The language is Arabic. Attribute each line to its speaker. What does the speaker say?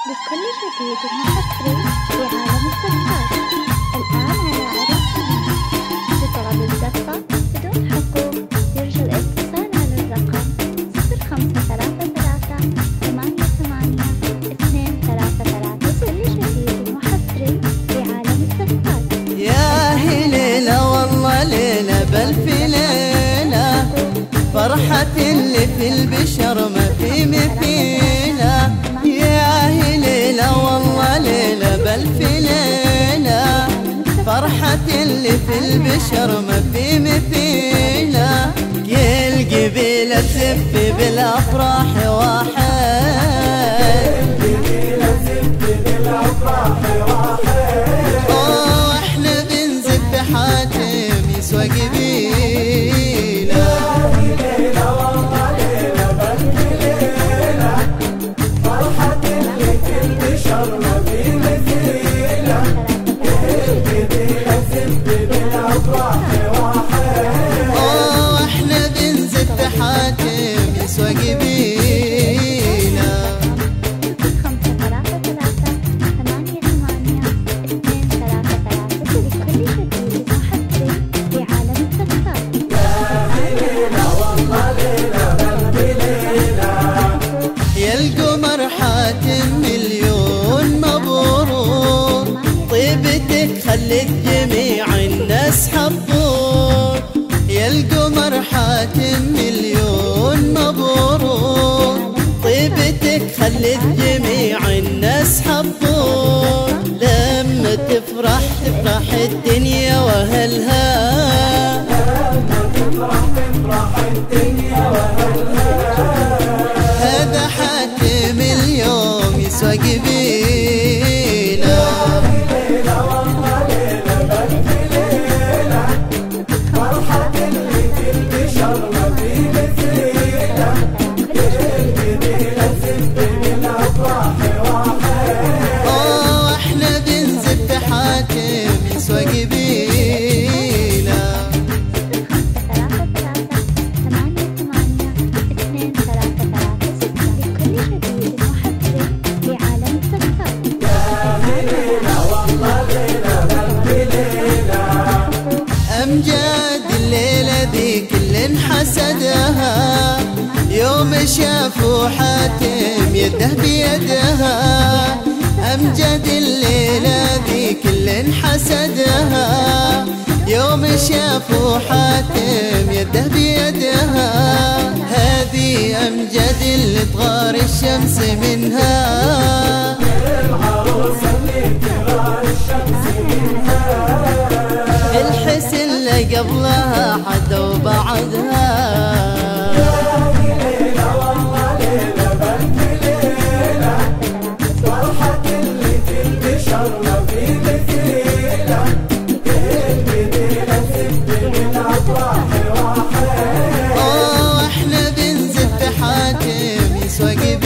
Speaker 1: بكل جديد وحصري في عالم الزفات. الآن على عروسنا بطلب الزفة بدون حقوق يرجى الاتصال على الرقم 0533888233. بكل جديد وحصري في عالم الزفات.
Speaker 2: يا هي ليلة والله ليلة بألف ليلة، فرحة اللي في البشر ما في مثيلة. يا هي ليلة والله ليلة بألف ليلة، فرحة اللي في البشر ما في مثيلة. كل قبيلة تزف بالأفراح واحد، واحنا بنزف حاتم يسوى قبيلة. واحنا بنزف حاتم يسوى قبيلة.
Speaker 1: 0533888233. بكل جديد وحصري في عالم الزفات.
Speaker 2: يا القمر حاتم مليون مبروك، طيبتك خلت جميع الناس حبوك. يا القمر حاتم مليون مبروك، طيبتك خلت جميع الناس حبوك. لما تفرح تفرح الدنيا واهلها، هذا حاتم اليوم يسوى قبيلة. واحنا بنزف حاتم يسوى قبيلة.
Speaker 1: 0533888233. بكل جديد وحصري في عالم الزفات.
Speaker 2: أمجاد الليلة ذي كل حسدها، يوم شافوا حاتم يده بيدها. أمجد الليلة ذي كل حسدها، يوم شافوا حاتم يده بيدها. هذه أمجد اللي تغار الشمس منها، الحس اللي قبلها حتى وبعدها. واحنا بنزف حاتم يسوى قبيلة.